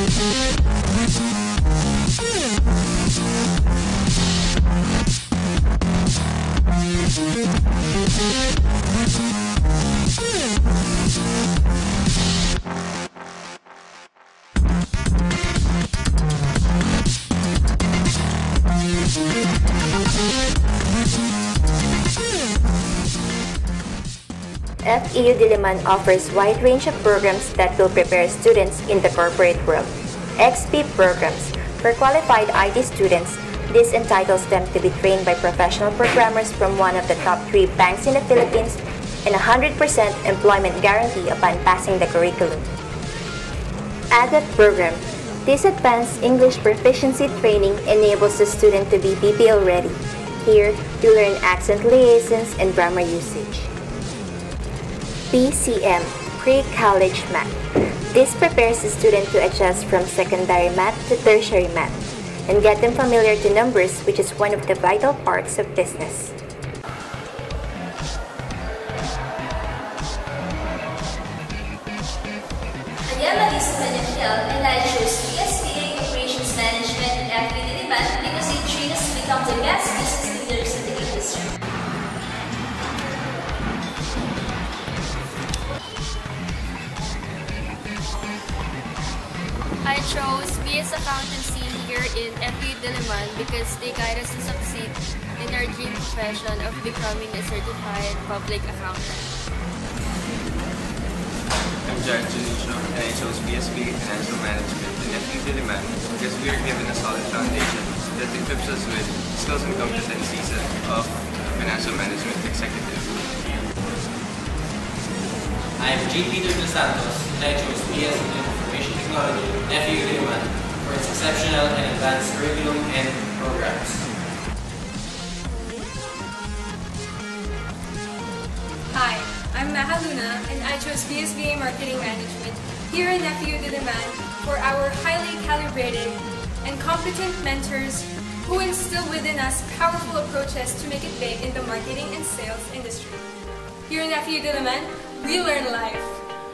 FEU Diliman offers wide range of programs that will prepare students in the corporate world. XP programs. For qualified IT students, this entitles them to be trained by professional programmers from one of the top 3 banks in the Philippines and 100% employment guarantee upon passing the curriculum. ADAP program. This advanced English proficiency training enables the student to be BPO ready. Here, you learn accent liaisons and grammar usage. PCM, Pre-College Math. This prepares the student to adjust from secondary math to tertiary math and get them familiar to numbers, which is one of the vital parts of business. And I chose PSPA Operations Management at FEU Diliman because it trains us to become the best business leaders in the industry. I chose BS Accountancy here in FEU Diliman because they guide us to succeed in our dream profession of becoming a certified public accountant. I'm Jherico, and I chose BSB Financial Management in FEU Diliman because we are given a solid foundation that equips us with skills and competencies of financial management executive. I'm G. Peter Dos Santos, and I chose BS in Information Technology in FEU Diliman for its exceptional and advanced curriculum and programs. Hi, I'm Maha Luna, and I chose BSBA Marketing Management here in FEU Diliman for our highly calibrated and competent mentors who instill within us powerful approaches to make it big in the marketing and sales industry. Here in FEU Diliman, we learn life.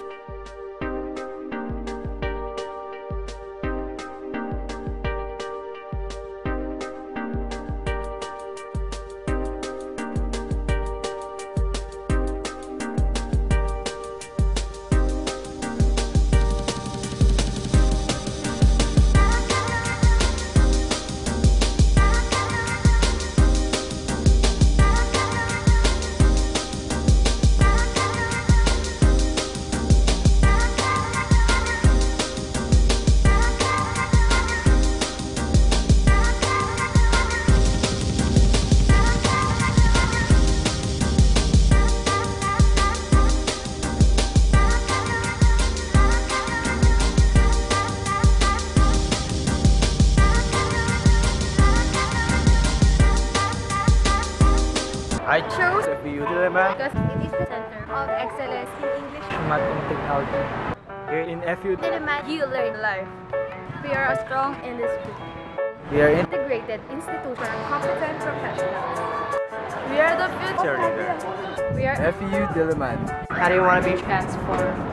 I chose FEU Diliman because it is the center of excellence in English Math and Technology. Here in FEU Diliman, you learn life. We are a strong industry. we are Integrated institution and competent professionals. We are the future leader. We are FEU Diliman. How do you want to be transformed?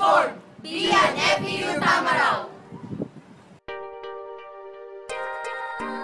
transform. Be an FEU Tamaraw!